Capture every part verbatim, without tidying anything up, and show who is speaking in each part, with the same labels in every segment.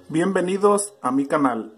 Speaker 1: Bienvenidos a mi canal.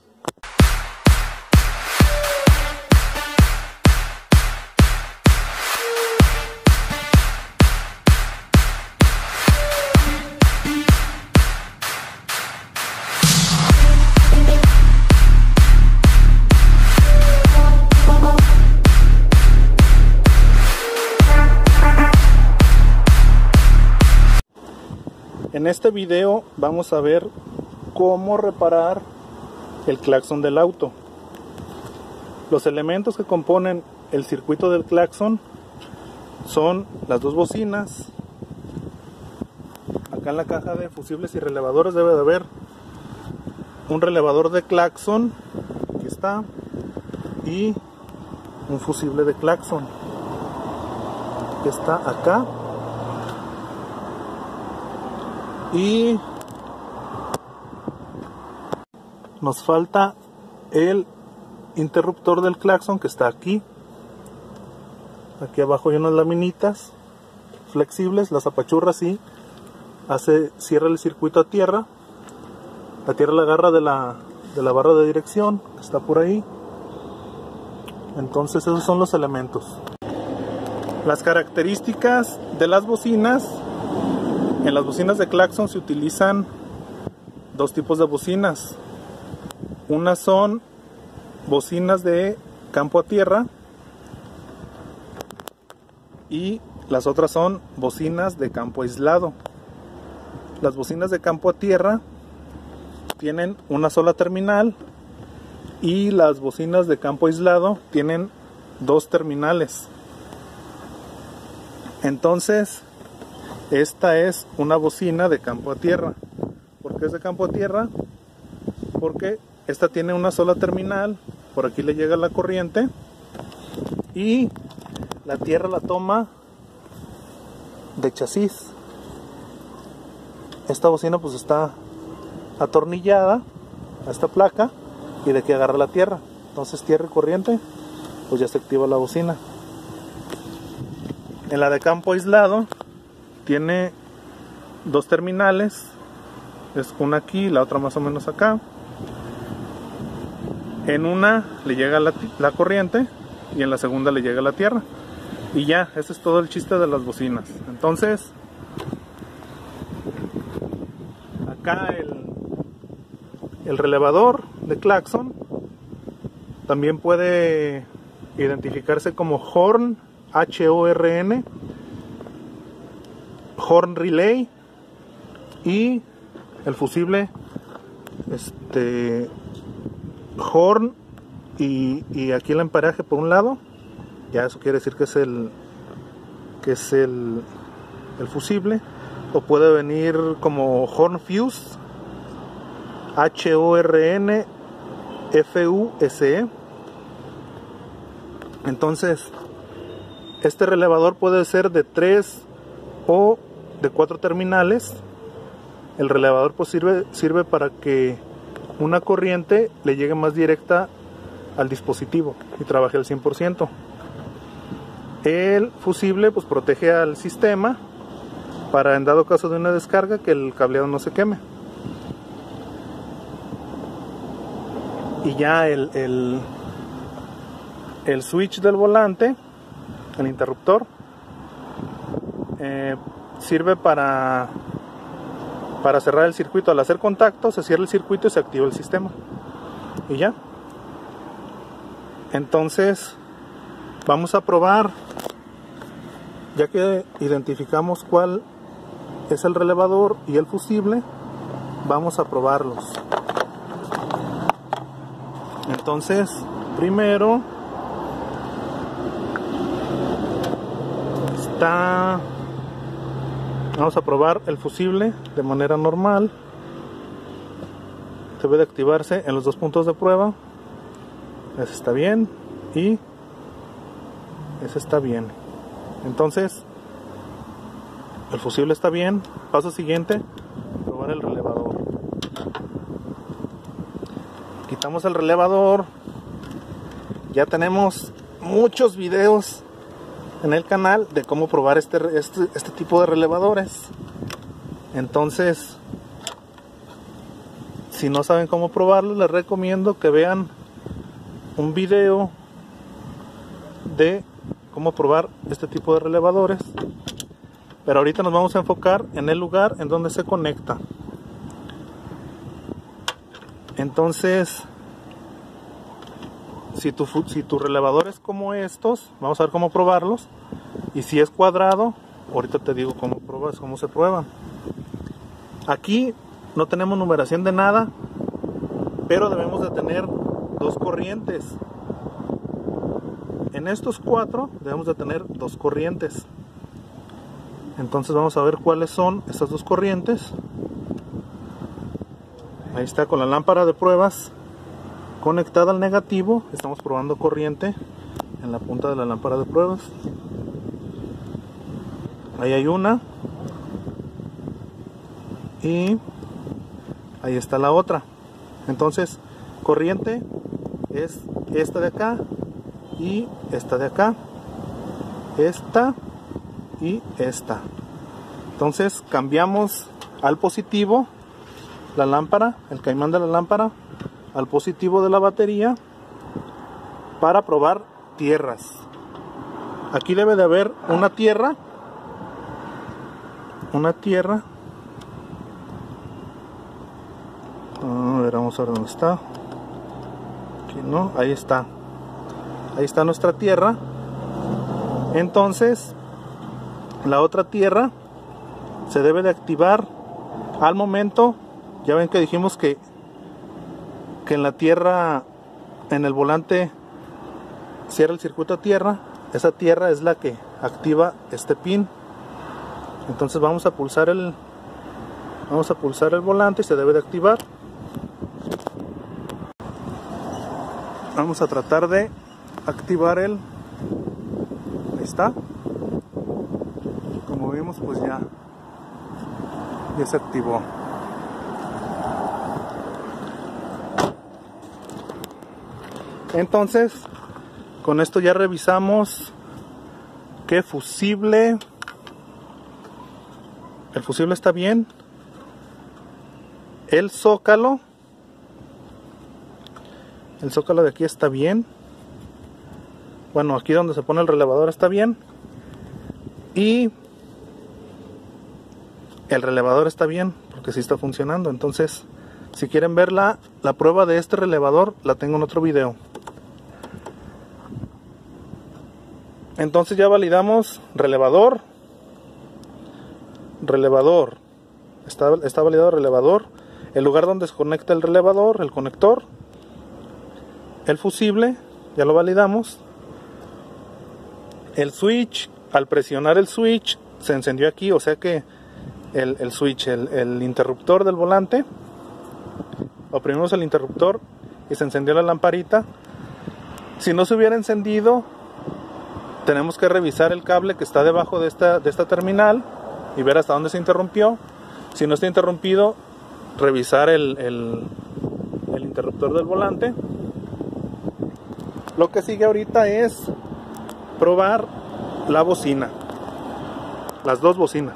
Speaker 1: En este video vamos a ver cómo reparar el claxon del auto. Los elementos que componen el circuito del claxon son las dos bocinas. Acá en la caja de fusibles y relevadores debe de haber un relevador de claxon, aquí está, y un fusible de claxon que está acá. Y nos falta el interruptor del claxon, que está aquí. Aquí abajo hay unas laminitas flexibles, las apachurras y hace, cierra el circuito a tierra. La tierra la agarra de la, de la barra de dirección, que está por ahí. Entonces esos son los elementos. Las características de las bocinas. En las bocinas de claxon se utilizan dos tipos de bocinas. Unas son bocinas de campo a tierra y las otras son bocinas de campo aislado. Las bocinas de campo a tierra tienen una sola terminal y las bocinas de campo aislado tienen dos terminales. Entonces, esta es una bocina de campo a tierra. ¿Por qué es de campo a tierra? Porque esta tiene una sola terminal, por aquí le llega la corriente y la tierra la toma de chasis. Esta bocina pues está atornillada a esta placa y de aquí agarra la tierra. Entonces tierra y corriente, pues ya se activa la bocina. En la de campo aislado tiene dos terminales, es una aquí y la otra más o menos acá. En una le llega la, la corriente y en la segunda le llega la tierra. Y ya, ese es todo el chiste de las bocinas. Entonces, acá el, el relevador de claxon también puede identificarse como horn, H O R N, horn relay, y el fusible este horn y, y aquí el empareje por un lado, ya eso quiere decir que es el que es el, el fusible. O puede venir como horn fuse, H O R N F U S E. Entonces este relevador puede ser de tres o de cuatro terminales. El relevador pues sirve, sirve para que una corriente le llegue más directa al dispositivo y trabaje al cien por ciento. El fusible pues protege al sistema para, en dado caso de una descarga, que el cableado no se queme. Y ya el, el, el switch del volante, el interruptor, eh, sirve para para cerrar el circuito. Al hacer contacto se cierra el circuito y se activa el sistema y ya. Entonces vamos a probar, ya que identificamos cuál es el relevador y el fusible, vamos a probarlos. Entonces primero está vamos a probar el fusible de manera normal. Debe de activarse en los dos puntos de prueba. Ese está bien y ese está bien. Entonces el fusible está bien. Paso siguiente, probar el relevador. Quitamos el relevador. Ya tenemos muchos videos en el canal de cómo probar este, este, este tipo de relevadores. Entonces si no saben cómo probarlo, les recomiendo que vean un video de cómo probar este tipo de relevadores, pero ahorita nos vamos a enfocar en el lugar en donde se conecta. Entonces, si tu, si tu relevador es como estos, vamos a ver cómo probarlos. Y si es cuadrado, ahorita te digo cómo pruebas, cómo se prueban. Aquí no tenemos numeración de nada, pero debemos de tener dos corrientes. En estos cuatro debemos de tener dos corrientes. Entonces vamos a ver cuáles son estas dos corrientes. Ahí está, con la lámpara de pruebas conectada al negativo. Estamos probando corriente en la punta de la lámpara de pruebas. Ahí hay una. Y ahí está la otra. Entonces, corriente es esta de acá y esta de acá. Esta y esta. Entonces, cambiamos al positivo la lámpara, el caimán de la lámpara, al positivo de la batería para probar tierras. Aquí debe de haber una tierra, una tierra. A ver, vamos a ver dónde está. Aquí no, ahí está. Ahí está nuestra tierra. Entonces, la otra tierra se debe de activar al momento. Ya ven que dijimos que, que en la tierra, en el volante, cierra el circuito a tierra. Esa tierra es la que activa este pin. Entonces vamos a pulsar el, vamos a pulsar el volante y se debe de activar. Vamos a tratar de activar el, ahí está. Como vimos, pues ya, ya se activó. Entonces, con esto ya revisamos que fusible, el fusible está bien, el zócalo, el zócalo de aquí está bien, bueno, aquí donde se pone el relevador está bien, y el relevador está bien, porque sí está funcionando. Entonces, si quieren ver la, la prueba de este relevador, la tengo en otro video. Entonces ya validamos relevador, relevador, está, está validado el relevador, el lugar donde se conecta el relevador, el conector, el fusible, ya lo validamos, el switch, al presionar el switch se encendió aquí, o sea que el, el switch, el, el interruptor del volante, oprimimos el interruptor y se encendió la lamparita. Si no se hubiera encendido, tenemos que revisar el cable que está debajo de esta, de esta terminal y ver hasta dónde se interrumpió. Si no está interrumpido, revisar el, el, el interruptor del volante. Lo que sigue ahorita es probar la bocina, las dos bocinas.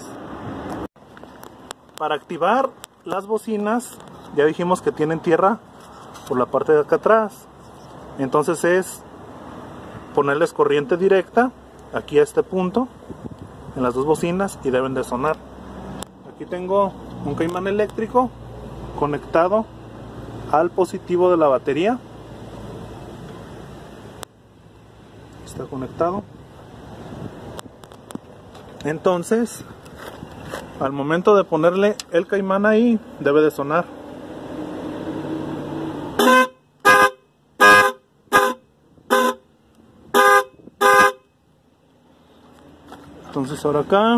Speaker 1: Para activar las bocinas, ya dijimos que tienen tierra por la parte de acá atrás. Entonces es ponerles corriente directa aquí a este punto en las dos bocinas y deben de sonar. Aquí tengo un caimán eléctrico conectado al positivo de la batería. Está conectado. Entonces, al momento de ponerle el caimán ahí, debe de sonar. Entonces ahora acá,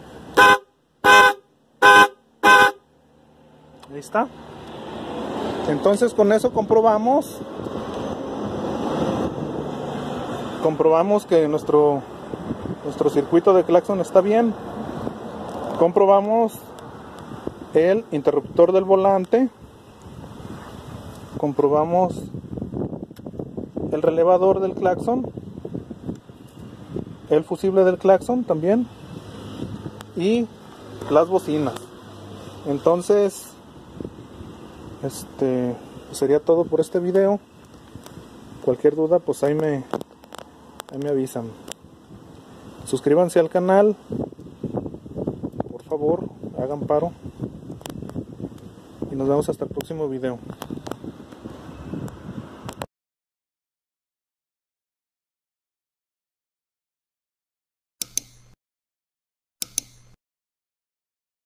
Speaker 1: ahí está. Entonces con eso comprobamos comprobamos que nuestro nuestro circuito de claxon está bien. Comprobamos el interruptor del volante, comprobamos el relevador del claxon, el fusible del claxon también y las bocinas. Entonces Este pues sería todo por este video. Cualquier duda, pues ahí me, ahí me avisan. Suscríbanse al canal, por favor, hagan paro. Y nos vemos hasta el próximo video.